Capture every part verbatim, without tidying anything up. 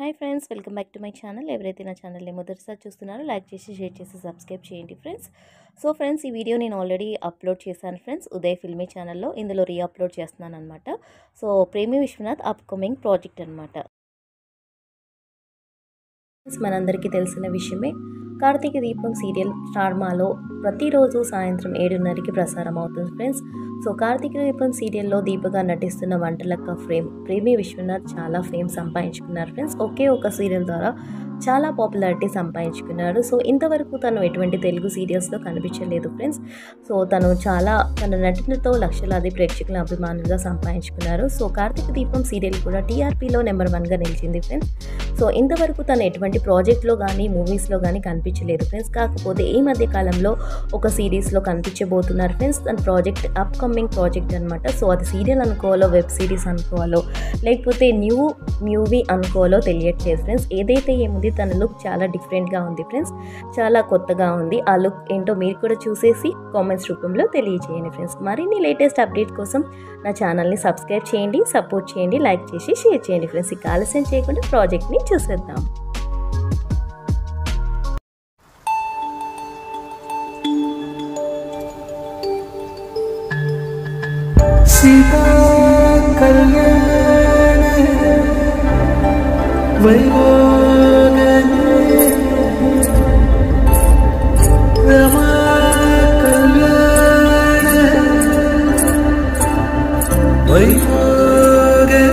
Hi friends, welcome back to my channel. ఎవరైతే నా ఛానల్ని మొదటిసారి చూస్తున్నారో లైక్ చేసి షేర్ చేసి సబ్స్క్రైబ్ చేయండి ఫ్రెండ్స్. సో ఫ్రెండ్స్, ఈ వీడియో నేను ఆల్రెడీ అప్లోడ్ చేశాను ఫ్రెండ్స్ ఉదయ్ ఫిల్మీ ఛానల్లో. ఇందులో రీ అప్లోడ్ చేస్తున్నాను అనమాట. సో ప్రేమి విశ్వనాథ్ అప్కమింగ్ ప్రాజెక్ట్ అనమాట. మనందరికీ తెలిసిన విషయమే, కార్తీక దీపం సీరియల్ స్టార్మాలో ప్రతిరోజు సాయంత్రం ఏడున్నరకి ప్రసారం అవుతుంది ఫ్రెండ్స్. సో కార్తీక దీపం సీరియల్లో దీపగా నటిస్తున్న వంటలక్క ఫ్రేమ్ ప్రేమి విశ్వనాథ్ చాలా ఫేమ్ సంపాదించుకున్నారు ఫ్రెండ్స్. ఒకే ఒక సీరియల్ ద్వారా చాలా పాపులారిటీ సంపాదించుకున్నారు. సో ఇంతవరకు తను ఎటువంటి తెలుగు సీరియల్స్లో కనిపించలేదు ఫ్రెండ్స్. సో తను చాలా తన నటనతో లక్షలాది ప్రేక్షకుల అభిమానులుగా సంపాదించుకున్నారు. సో కార్తీక దీపం సీరియల్ కూడా టీఆర్పీలో నెంబర్ వన్గా నిలిచింది ఫ్రెండ్స్. సో ఇంతవరకు తను ఎటువంటి ప్రాజెక్ట్లో కానీ మూవీస్లో కానీ కనిపించలేదు ఫ్రెండ్స్. కాకపోతే ఈ మధ్య కాలంలో ఒక సిరీస్లో కనిపించబోతున్నారు ఫ్రెండ్స్. తన ప్రాజెక్ట్ అప్కమింగ్ ప్రాజెక్ట్ అనమాట. సో అది సీరియల్ అనుకోవాలో, వెబ్ సిరీస్ అనుకోవాలో, లేకపోతే న్యూ మూవీ అనుకోవాలో తెలియట్లేదు ఫ్రెండ్స్. ఏదైతే ఏముంది, తన లుక్ చాలా డిఫరెంట్గా ఉంది ఫ్రెండ్స్. చాలా కొత్తగా ఉంది. ఆ లుక్ ఏంటో మీరు కూడా చూసేసి కామెంట్స్ రూపంలో తెలియజేయండి ఫ్రెండ్స్. మరిన్ని లేటెస్ట్ అప్డేట్ కోసం నా ఛానల్ని సబ్స్క్రైబ్ చేయండి, సపోర్ట్ చేయండి, లైక్ చేసి షేర్ చేయండి ఫ్రెండ్స్. ఇక ఆలస్యం చేయకుండా ప్రాజెక్ట్ని చూసేద్దాం. సీతా కళ్యాణ వైభోగనే రమా కళ్యాణ వైభోగనే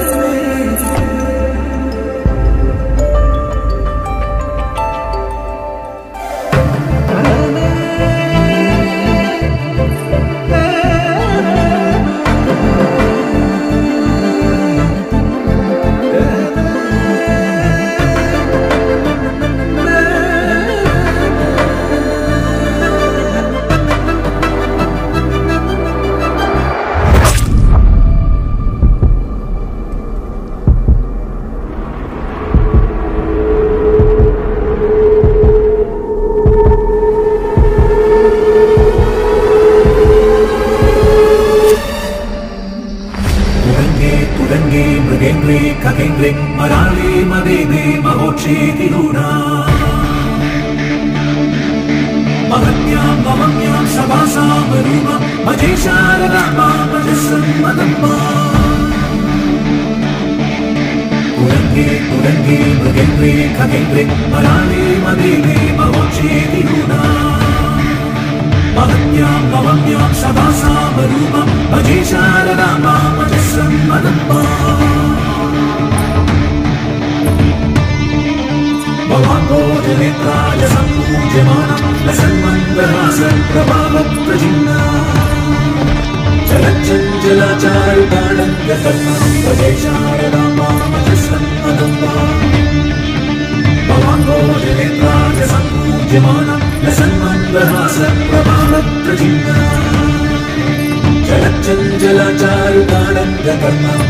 मृगेन्द्रे खगेन्द्रे मराले मदेदे महोक्षेतिरूढा महत्यां ममन्यां सभासां रूपा मजे शारदाम्बा मजस्सन्मदम्बा तुरङ्गे तुरङ्गे मृगेन्द्रे खगेन्द्रे मराले मदेदे महोक्षेतिरूढा महत्यां ममन्यां सभासां रूपा मजे शारदाम्बा मजस्सन्मदम्बा भवान्भोजनेत्राय सम्पूज्यमानं लसन्मन्दहासप्रभावप्रजिह्ना चलच्चञ्चलाचारुताडङ्गकर्मं भजे शारदाम्बा मजस्सन्मदम्बा भवान्भोजनेत्राय सम्पूज्यमानं लसन्मन्दहासप्रभावप्रजिह्ना चलच्चञ्चलाचारुताडङ्गकर्मं